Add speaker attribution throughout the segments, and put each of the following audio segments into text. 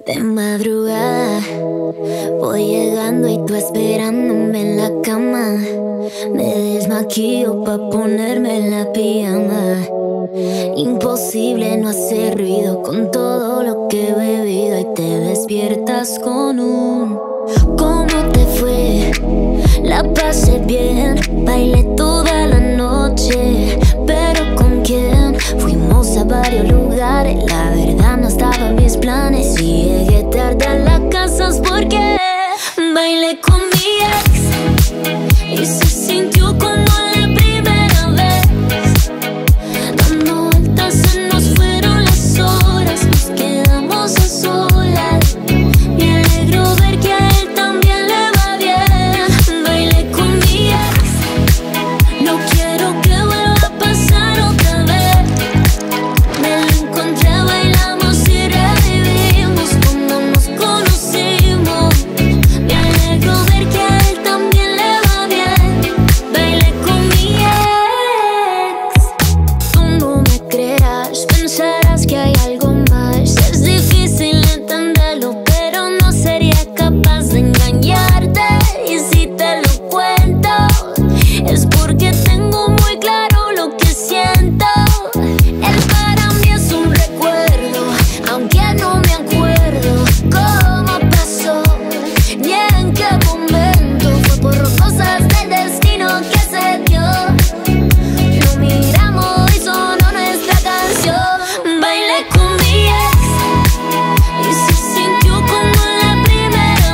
Speaker 1: De madrugada voy llegando y tú esperándome en la cama. Me desmaquillo pa' ponerme la pijama. Imposible no hacer ruido con todo lo que he bebido. Y te despiertas con un ¿cómo te fue? La pasé bien, bailé toda la noche. ¿Pero con quién? Fuimos a varios lugares. La verdad no estaba en mis planes. Si llegué tarde a la casa es porque bailé con mi ex y se sintió como la primera vez. Dando vueltas se nos fueron las horas, nos quedamos a solas. Me alegro ver que a él también le va bien. Bailé con mi ex, no quiero que vuelva a pasar otra vez. Me lo encontré, bailamos y revivimos como nos conocimos. Me alegro ver que a él también le va bien. Bailé con mi ex. Tú no me creas, pensarás que hay algo más. Es difícil entenderlo, pero no sería capaz de engañarte. Y si te lo cuento, es porque tengo muy claro lo que siento. Él para mí es un recuerdo, aunque no me acuerdo cómo pasó ni en qué momento. Fue por cosas del destino que se dio. Lo miramos y sonó nuestra canción. Bailé con mi ex y se sintió como la primera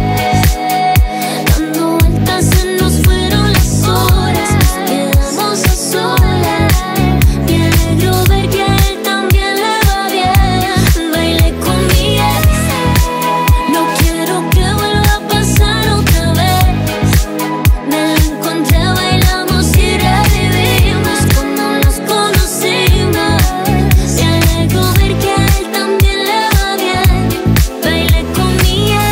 Speaker 1: vez. Dando vueltas se nos fueron las horas, nos quedamos a solas. Me alegro ver que a él también le va bien. Bailé con mi ex, no quiero que vuelva a pasar otra vez. Me lo encontré, bailamos y revivimos como nos conocimos. Me alegro ver que a él también le va bien. Bailé con mi ex.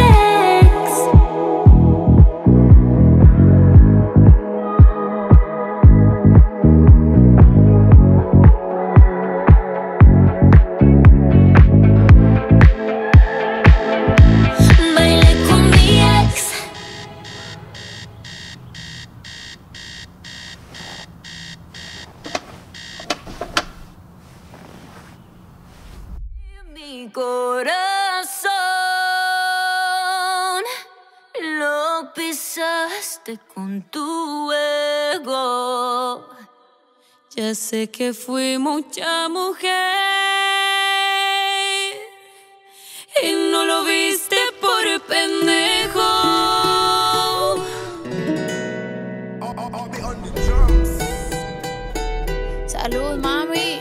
Speaker 1: Bailé con mi ex. Mi corazón lo pisaste con tu ego. Ya sé que fui mucha mujer y no lo viste por pendejo. Salud, mami.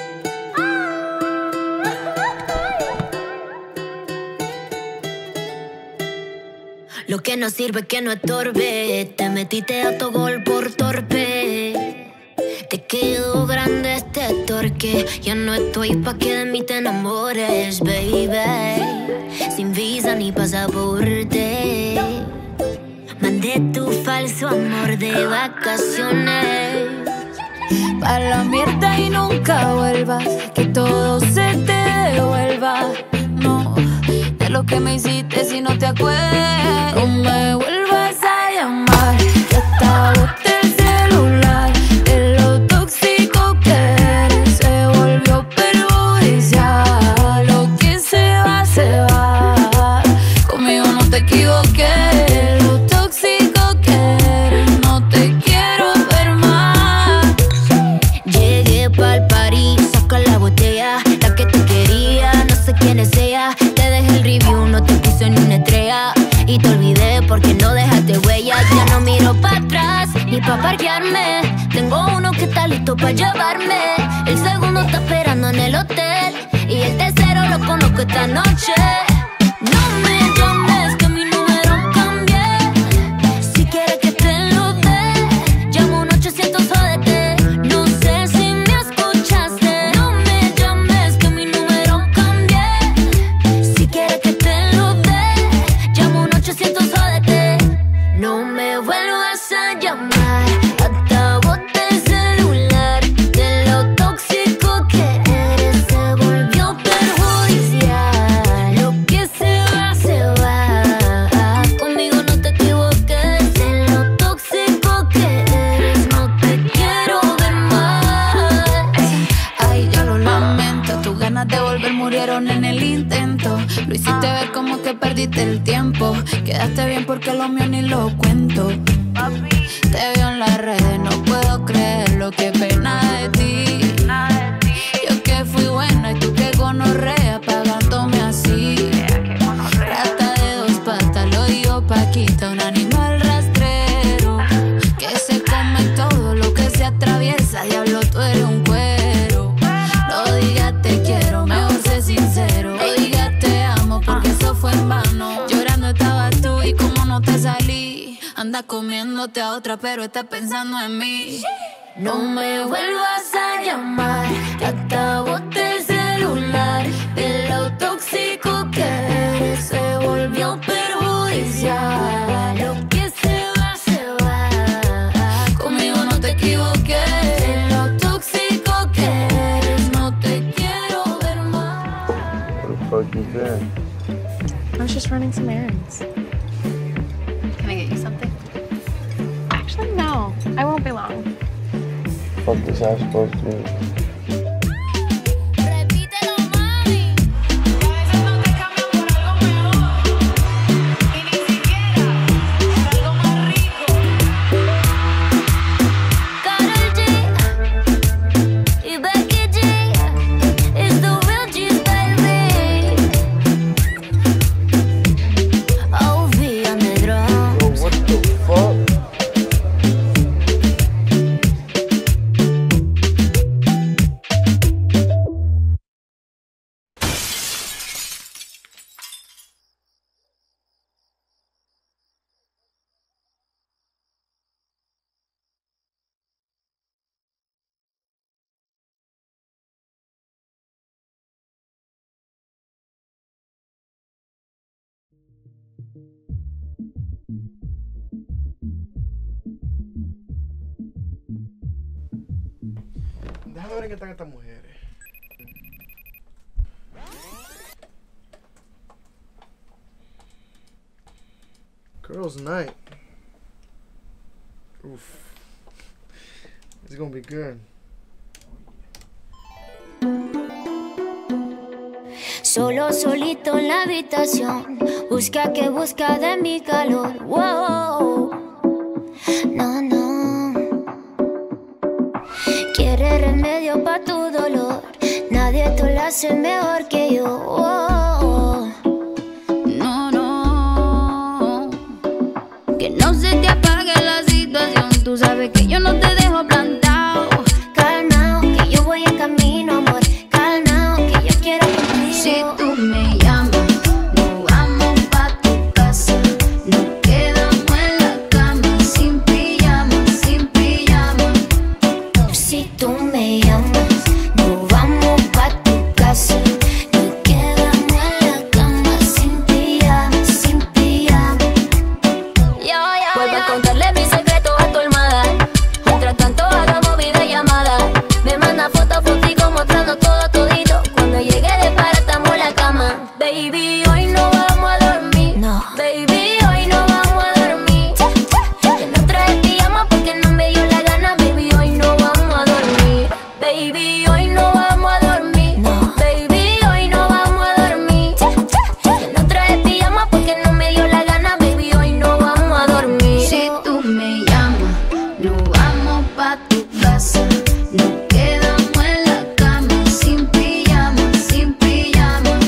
Speaker 1: Lo que no sirve que no estorbe. Te metiste autogol por torpe. Te quedó grande este torque. Ya no estoy pa' que de mí te enamores, baby. Sin visa ni pasaporte. Mandé tu falso amor de vacaciones pa' la mierda y nunca vuelvas. Que todo se te devuelva. No, de lo que me hiciste si no te acuerdas. No me vuelvas a llamar, que hasta boté el celular. De lo tóxico que eres se volvió perjudicial. Lo que se va, conmigo no te equivoqué. De lo tóxico que eres no te quiero ver más. Llegué pa'l party, saca la botella, la que te quería, no sé quién es ella. Te dejé el review, no te puse ni una estrella. Y te olvidé porque no dejaste huella. Ya no miro para atrás ni pa' parquearme. Tengo uno que está listo pa' llevarme. El segundo está esperando en el hotel. Y el tercero lo conozco esta noche. No me llames que mi número cambié. Si quieres que te lo dé, llamo un 800 jódete. No sé si me escuchaste. No me llames que mi número cambié. Si quieres que te lo dé, llamo un 800 jódete. No me vuelvas a llamar, hasta boté el celular. De lo tóxico que eres se volvió perjudicial.
Speaker 2: murieron en el intento. Lo hiciste ver como que perdiste el tiempo. Quedaste bien porque lo mío ni lo cuento. Te veo en las redes, no puedo creerlo, qué pena de ti. Yo que fui buena y tú que gonorrea pagándome así. Rata de dos patas, lo digo Paquita, un animal rastrero que se come todo lo que se atraviesa. Diablo, tú eres un cuero. No digas te quiero, mejor sé sincero. No digas te amo porque eso fue en vano. Llorando estabas tú y como no te salí. Anda comiéndote a otra pero estás pensando en mí. No me vuelvas a llamar, que acabote el celular. De lo tóxico que eres se volvió perjudicial. Lo que se va, conmigo no te equivoqué. De lo tóxico que eres no te quiero ver más.
Speaker 3: What the fuck is that?
Speaker 4: I was just running some errands. Can I get you something? Actually, no. I won't be long.
Speaker 3: What the fuck is that supposed to be?
Speaker 5: Déjame ver en qué están estas mujeres. Girls' night. Oof. It's gonna be good.
Speaker 1: Solo, solito en la habitación. Busca que busca de mi calor. Wow. No, no. Quiere remedio pa' tu dolor. Nadie te lo hace mejor que yo. Wow.
Speaker 2: No, no. Que no se te apague la situación. Tú sabes que yo no te dejo plantado.
Speaker 1: Calmao, que yo voy en camino, amor. Calmao, que yo quiero contigo.
Speaker 2: Si tú me llamas, nos vamos pa' tu casa. Nos quedamos en la cama, sin pijama, sin pijama.
Speaker 1: Si tú me llamas, nos vamos pa' tu casa. Nos quedamos en la cama, sin pijama, sin pijama. Vuelve a contarle mi secreto a tu almohada. Mientras tanto hagamos videollamada. Me manda fotos, fotico mostrando todo todito. Cuando llegue de para estamos en la cama. Baby, hoy no vamos a dormir. No. Baby, hoy no vamos a dormir. Que no traje pijama porque no me dio la gana. Baby, hoy no vamos a dormir. Baby, hoy no vamos a dormir. No. Baby, hoy no vamos a dormir. Que no traje pijama porque no me dio la gana. Baby, hoy no vamos a dormir.
Speaker 2: Si tú me llamas, nos vamos pa' tu casa. Nos quedamos en la cama, sin pijama, sin pijama.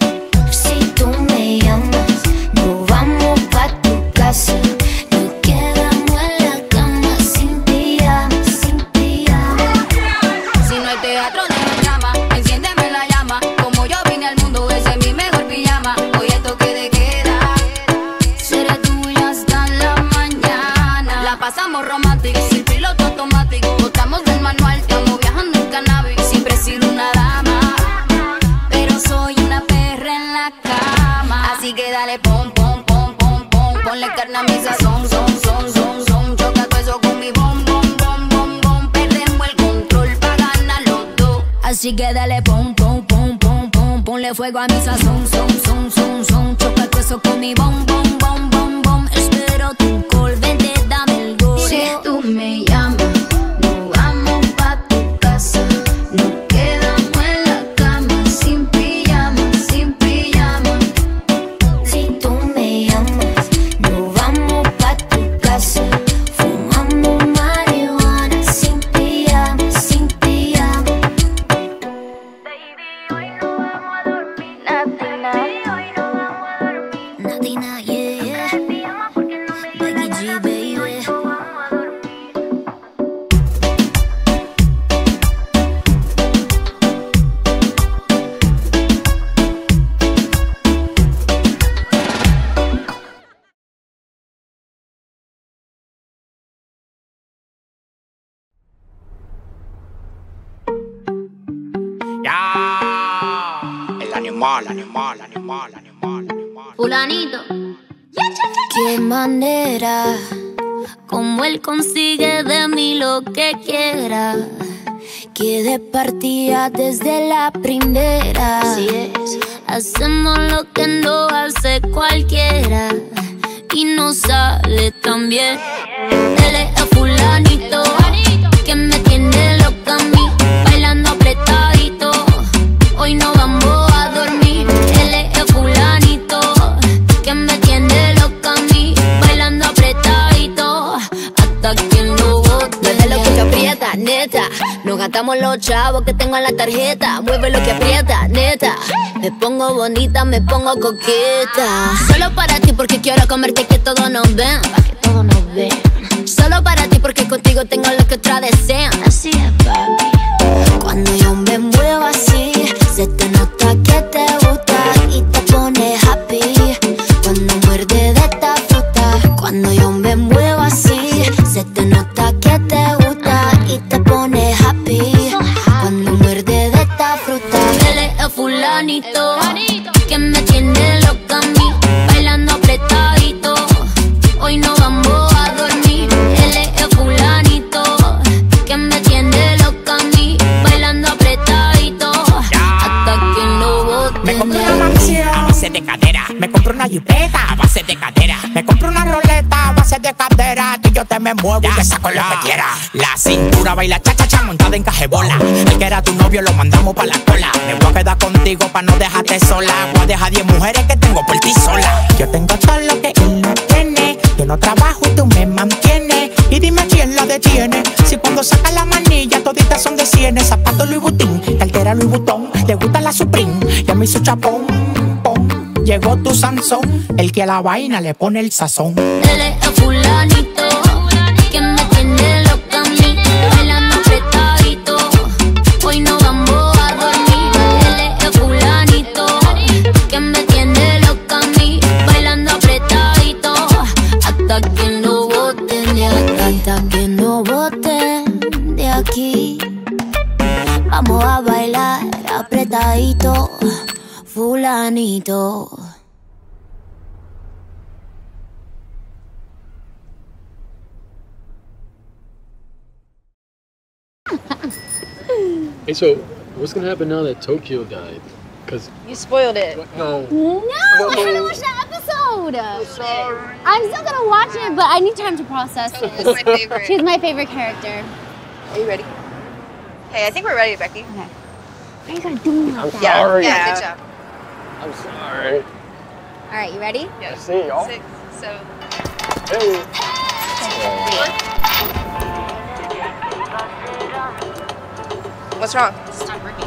Speaker 1: Si tú me llamas, nos vamos pa' tu casa. Nos quedamos en la cama, sin pijama, sin pijama.
Speaker 2: Si no hay teatro, no hay drama. Enciéndeme la llama. Como yo vine al mundo, ese es mi mejor pijama. Hoy es toque de queda. Seré tuya hasta la mañana. La pasamos romántico, sin piloto automático. Botamos del manual, estamos viajando en cannabis. Siempre he sido una dama, pero soy una perra en la cama. Así que dale pom, pom, pom, pom, pom. Ponle carne a mi sazón, son. Choca todo eso con mi bom, bom, bom, bom, bom. Perdemos el control pa' ganar los dos. Así que dale pom, pom, pom, pom, pom. Ponle fuego a mi sazón, son. Choca todo eso con mi bom, bom, bom, bom, bom. Espero tu call, vente, dame el gol. Si tú me llamas, nos vamos pa' tu casa. Nos quedamos en la cama, sin pijama.
Speaker 6: animal, animal, animal, animal, animal.
Speaker 1: Fulanito. Qué manera, como él consigue de mí lo que quiera. Que de partida desde la primera. Así es. Hacemos lo que no hace cualquiera y no sale tan bien. Él es el fulanito que me tiene loca a mí, bailando apretadito. Hoy no vamos a dormir. Él es el fulanito que me tiene loca a mí, bailando apretadito, hasta que lo bote. Mueve lo que te aprieta, neta. Nos gastamos los chavos que tengo en la tarjeta. Mueve lo que aprieta, neta. Me pongo bonita, me pongo coqueta. Solo para ti porque quiero comerte, que todos nos ven, pa' que todos nos ven. Solo para ti porque contigo tengo lo que otras desean. Así es, papi. Cuando yo me muevo así, se te nota que te gusta y te pone happy. Cuando muerde de esta fruta. Cuando yo me muevo así, se te nota que te gusta y te pone happy. Cuando muerde de esta fruta. Él es el fulanito que me tiene loca a mí, bailando apretadito. Hoy no vamos a dormir. Él es el fulanito que me tiene loca a mí, bailando apretadito, hasta que lo bote.
Speaker 6: Me compré una mansión a base de cadera. Me compré una jipeta a base de cadera. Me compré una roleta a base de cadera. Que yo te me muevo y te saco lo que quiera. La cintura baila cha-cha-cha montada en cajebola. El que era tu novio lo mandamos pa' la cola. Me voy a quedar contigo pa' no dejarte sola. Voy a dejar 10 mujeres que tengo por ti sola. Yo tengo todo lo que él no tiene. Yo no trabajo y tú me mantienes. Y dime quién la detiene. Si cuando saca la manilla toditas son de cienes. Zapatos Louis Vuitton, cartera Louis Vuitton. Le gusta la Supreme, ya me hizo chapón, pom. Llegó tu Sansón, el que a la vaina le pone el sazón.
Speaker 1: Él es el fulanito que me tiene loca a mí, bailando apretadito. Hoy no vamos a dormir. Él es el fulanito que me tiene loca a mí, bailando apretadito, hasta que no boten de aquí. Hasta que no boten de aquí. Vamos a bailar apretadito, fulanito.
Speaker 7: Hey, so what's gonna happen now that Tokyo died? Cause
Speaker 4: You spoiled it.
Speaker 7: no.
Speaker 8: No, I haven't watched that episode.
Speaker 7: I'm sorry.
Speaker 8: I'm still gonna watch it, but I need time to process it.
Speaker 4: She's my favorite.
Speaker 8: She's my favorite character.
Speaker 4: Are you ready? Hey, I think we're ready, Becky.
Speaker 8: Okay. Why are you gonna do me like that?
Speaker 7: Sorry.
Speaker 4: Yeah, good job.
Speaker 7: I'm sorry.
Speaker 8: All right, you ready?
Speaker 4: Yeah.
Speaker 7: See y'all.
Speaker 4: 6, 7.
Speaker 7: Hey.
Speaker 4: What's wrong?
Speaker 8: It's not working.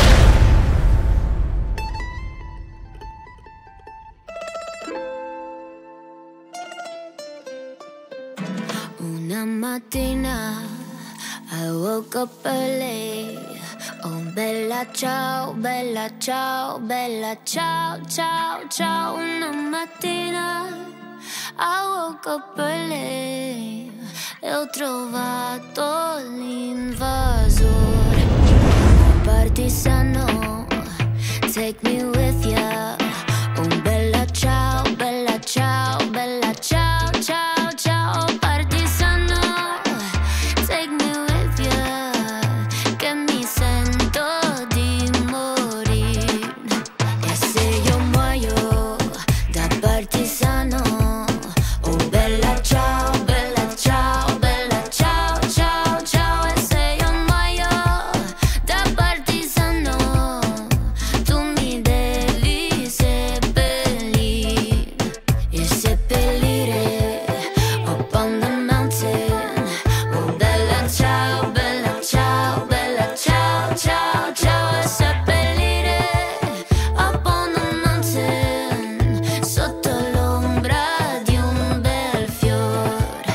Speaker 1: Una mattina I woke up early. Oh, bella ciao, bella ciao, bella ciao, ciao, ciao. Una mattina I woke up early e ho trovato l'invasore. Oh, partigiano, take me with ya. Oh, bella ciao, bella ciao, bella ciao, ciao, ciao. Partigiano, take me with ya, che mi sento di morire. E se io muoio da partigiano, oh bella ciao, bella ciao, bella ciao, ciao, ciao. E se io muoio da partigiano, tu mi devi seppellire. E seppellire up on the mountain. Oh bella ciao, bella ciao, bella ciao, ciao, ciao. E seppellire up on the mountain, sotto l'ombra di un bel fiore.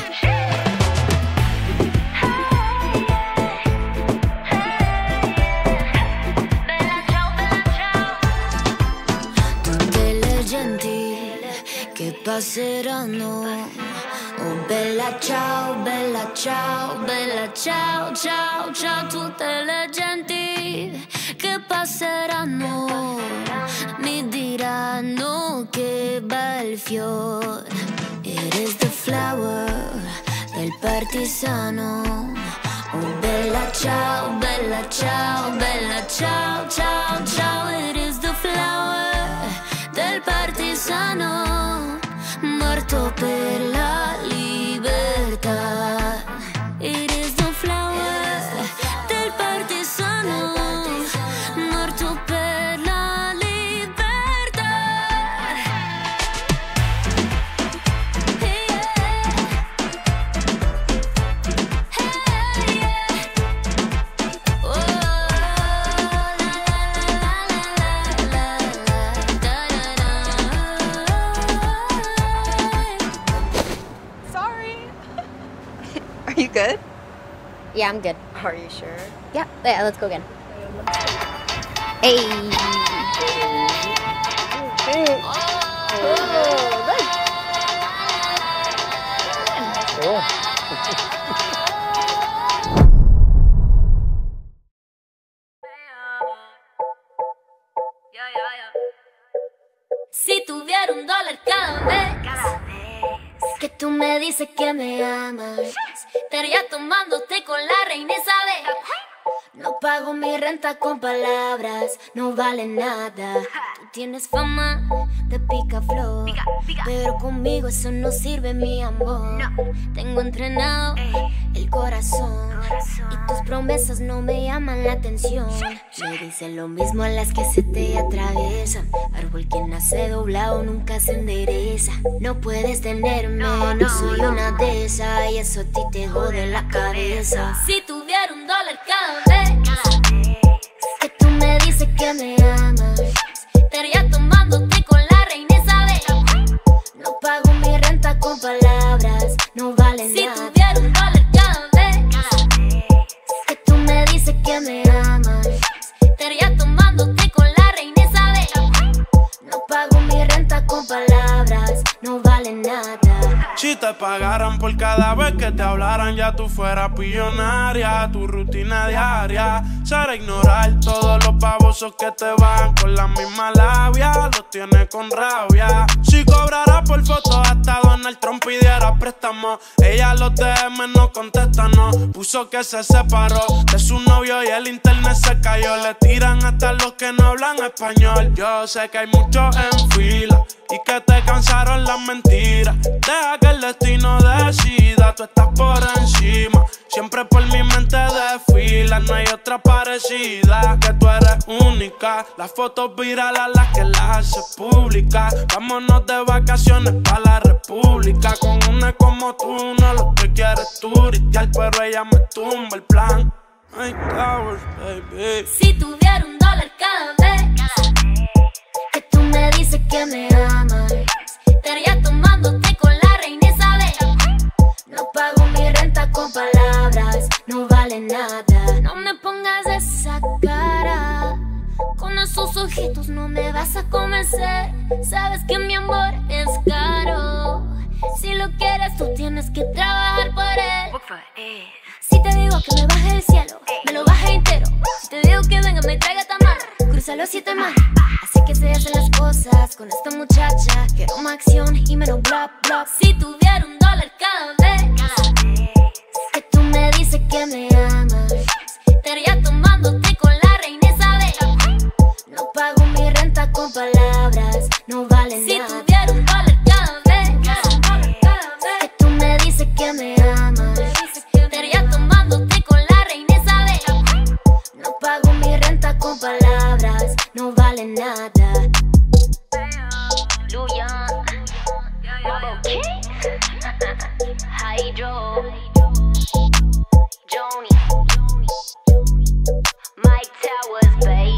Speaker 1: Tutte le genti che passeranno. Oh bella ciao, bella ciao, bella ciao, ciao, ciao. Tutte le genti che passeranno, mi diranno che bel fior. It is the flower del partigiano. Oh bella ciao, bella ciao, bella ciao, ciao, ciao. It is the flower del partigiano, morto per la libertà. It is the flower del partigiano, morto per la libertà. Hey, hey, yeah. Oh, la la la la la.
Speaker 4: Sorry. Are you good?
Speaker 8: Yeah, I'm good.
Speaker 4: Are you sure?
Speaker 8: Yeah, let's go again. Hey.
Speaker 1: Si tuviera $1 cada vez que tú me dices que me amas, estaría tomándote con la reina Isabel. No pago mi renta con palabras, no vale nada. Tú tienes fama de picaflor, pero conmigo eso no sirve, mi amor. Tengo entrenado el corazón y tus promesas no me llaman la atención. Me dicen lo mismo a las que se te atraviesan. Árbol que nace doblado nunca se endereza. No puedes tenerme, no soy una de esas, y eso a ti te jode la cabeza. Si tuviera $1 cada vez que tú me dices que me amas, estaría tomándote con la reina Isabel. No pago mi renta con palabras, no vale nada. Si tuviera $1 cada vez que tú me dices que me amas, estaría tomándote con la reina Isabel. No pago mi renta con palabras, no vale nada.
Speaker 9: Si te pagaran por cada vez que te hablaran, ya tú fueras billonaria. Tu rutina diaria será ignorar todos los babosos que te van con la misma labia. Los tienes con rabia. Si cobrara por foto hasta Donald Trump pidiera préstamo, ella los DM no contesta, no. Puso que se separó de su novio y el internet se cayó. Le tiran hasta los que no hablan español. Yo sé que hay muchos en fila y que te cansaron las mentiras. Deja que el destino decida, tú estás por encima. Siempre por mi mente desfila, no hay otra parecida. Que tú eres única, las fotos virales a las que las haces públicas. Vámonos de vacaciones pa' la república. Con una como tú, no lo que quieres turistear, pero ella me tumba el plan. Ay, Towers, baby.
Speaker 1: Si tuviera $1 cada vez que tú me dices que me amas, estaría tomándote con la reina Isabel. No pago mi renta con palabras, no vale nada. No me pongas esa cara, con esos ojitos no me vas a convencer. Sabes que mi amor es caro, si lo quieres tú tienes que trabajar por él. Si te digo que me baje del cielo, me lo baje entero. Si te digo que venga me traiga tamal, cruza los 7 mares. Así que se hacen las cosas con esta muchacha. Quiero más acción y menos bla bla. Si tuviera $1 cada vez que tú me dices que me amas, estaría tomándote con la reina Isabel. No pago mi renta con palabras, no vale nada. Si tuviera $1 cada vez que tú me dices que me amas, estaría tomándote con la reina Isabel. No pago mi renta con palabras, no vale nada. Luyan, Hydro, Joni, Mike Towers, baby.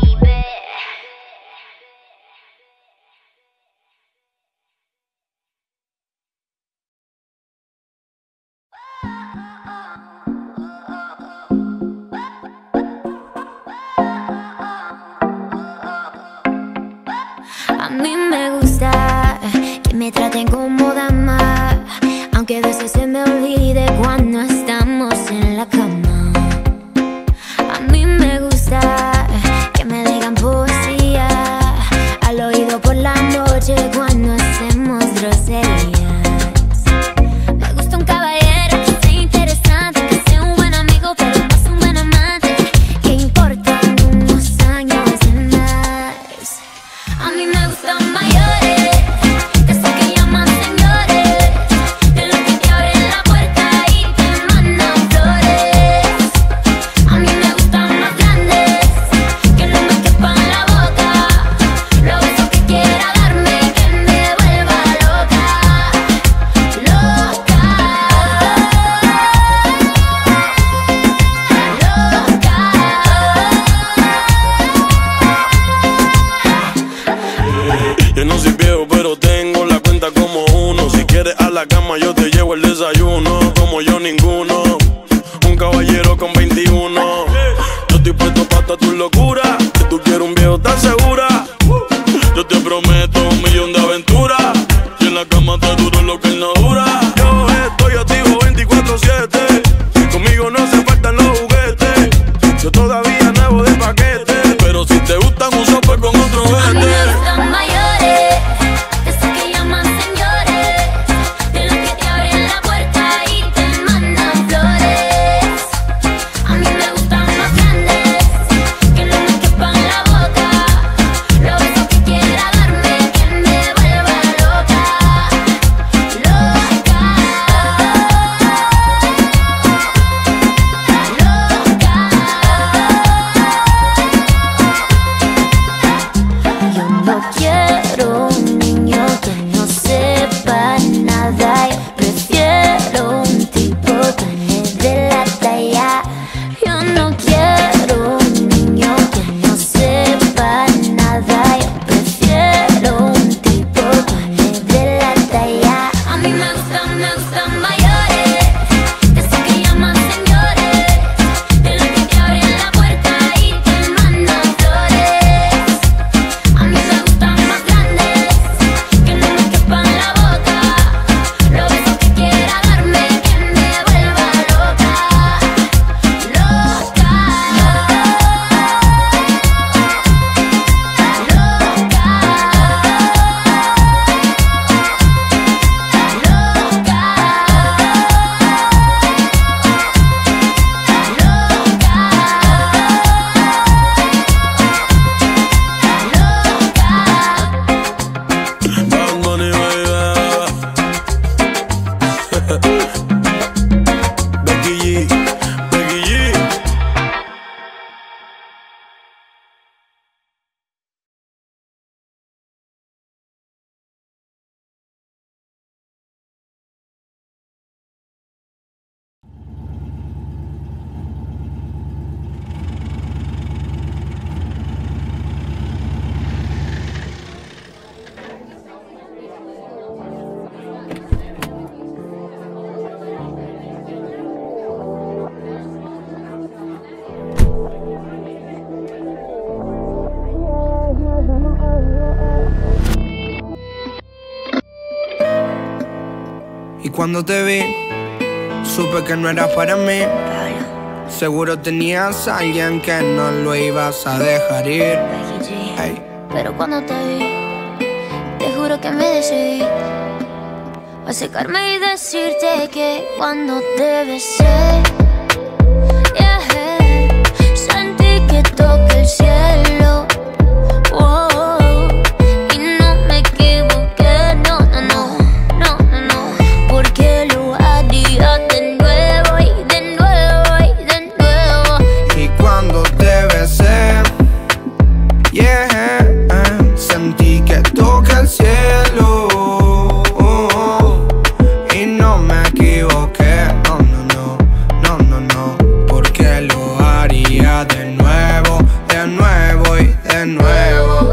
Speaker 1: A mí me gusta que me traten como dama, aunque a veces se me olvide cuando estamos en la cama. A mí me gusta que me la noche cuando hacemos groserías. Me gusta un caballero que sea interesante, que sea un buen amigo pero no es un buen amante, que importan unos años de más. A mí me gustan mayores, de esos que llaman señores, de los que te abren la puerta y te mandan flores. A mí me gustan más grandes, que no me quepan la boca, los besos que quiera darme, que me vuelva loca, loca,
Speaker 9: Yo no soy viejo, pero tengo la cuenta como uno. Si quieres a la cama, yo te llevo el desayuno. Como yo, ninguno. Un caballero con 21. Yo estoy puesto pa' toda tu locura. Si tú quieres un viejo, ¿estás segura? Yo te prometo 1.000.000 de aventuras. Y en la cama te duro lo que él no dura. Yo estoy activo 24/7. Conmigo no se faltan los juguetes. Yo todavía nuevo de paquete. Pero si te gustan, uso pues con otro
Speaker 1: a mí
Speaker 9: vete.
Speaker 1: me gustan mayores, de esos que llaman señores, de los que te abren la puerta y te mandan flores. A mí me gustan más grandes, que no me quepan la boca, los besos que quiera darme, que me vuelva loca, loca, loca. Yo no quiero un niño que no sepa nada. Yo prefiero un tipo que me dé la talla. Yo no quiero un niño que no sepa nada. Yo prefiero un tipo que me dé la talla. A mí me gustan mayores, de esos que llaman señores, de los que te abren la puerta y te mandan flores. A mí me gustan más grandes, que no me quepan la boca, los besos que quiera darme, que me vuelva loca, loca,
Speaker 9: Bad Bunny, baby. Becky G, Becky G.
Speaker 10: Y cuando te vi, supe que no era para mí. Seguro tenías a alguien que no lo ibas a dejar ir. Ey.
Speaker 1: Pero cuando te vi, te juro que me decidí a acercarme y decirte que cuando te besé, yeah, sentí que toqué el cielo. Oh, y no me equivoqué, no, no, no, no, no, no, porque lo haría de nuevo y de nuevo y de nuevo.
Speaker 10: Y cuando te besé, yeah, sentí que toca el cielo. Y no me equivoqué, no, no, no, no, no, no, porque lo haría de nuevo y de nuevo.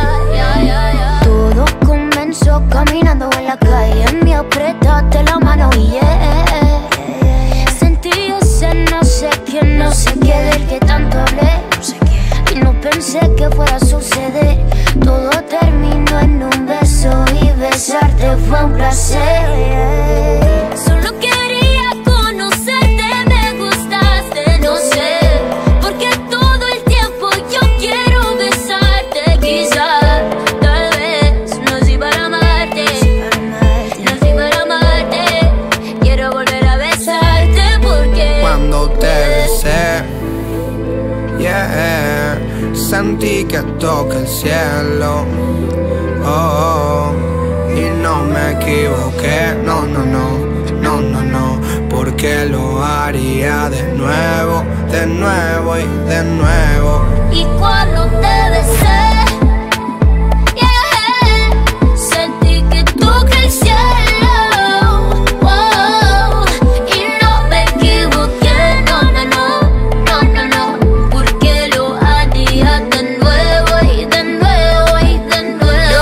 Speaker 1: Todo comenzó caminando en la calle, me apretaste la mano y sentí ese no sé qué del que tanto hablé. Y no pensé que fuera a suceder. Todo terminó en un beso y besarte fue un placer. Solo quería conocerte, me gustaste, no sé, porque todo el tiempo yo quiero besarte. Quizás, tal vez,
Speaker 10: Sentí que toqué el cielo, oh, y no me equivoqué, no, no, no, no, no, no, porque lo haría de nuevo, de nuevo y de nuevo.
Speaker 1: Y cuando te besé, sentí que toqué el cielo, oh, y no me equivoqué, no, no, no, no, no, no, porque lo haría de nuevo y de nuevo y de nuevo.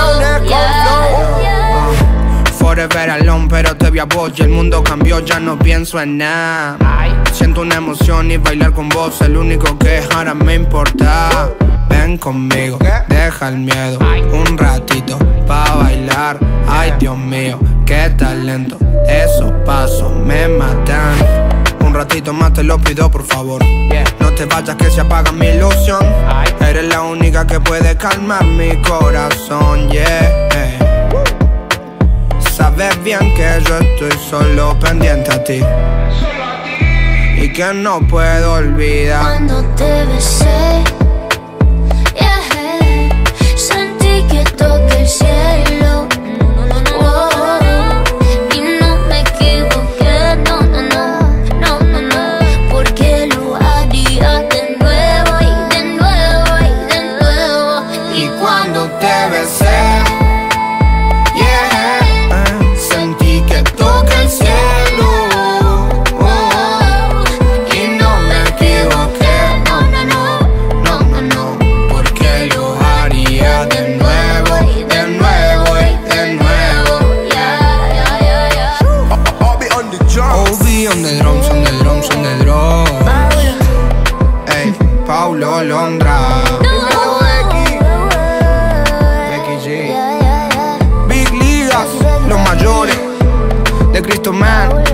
Speaker 10: Forever alone, pero te vi a vos y el mundo cambió, ya no pienso en nada. Siento una emoción y bailar con vos, el único que ahora me importa. Ven conmigo, deja el miedo, un ratito pa' bailar. Ay, Dios mío, qué talento, esos pasos me matan. Un ratito más te lo pido, por favor. No te vayas que se apaga mi ilusión. Eres la única que puede calmar mi corazón, yeah. Sabes bien que yo estoy solo pendiente a ti y que no puedo olvidar.
Speaker 1: Cuando te besé, sentí que toqué el cielo, oh, y no me equivoqué, no, no, no, no, no, no, porque lo haría de nuevo y de nuevo y de nuevo.
Speaker 10: Y cuando te besé, sentí que toqué el cielo, oh, y no me equivoqué, no, no, no, no, no, no, porque lo haría de nuevo y de nuevo y de nuevo. Obi on the drums, on the drums, on the drums, on the drums. Ey, Paulo Londra, Becky G, Big Ligas, los mayores de Cristo Man.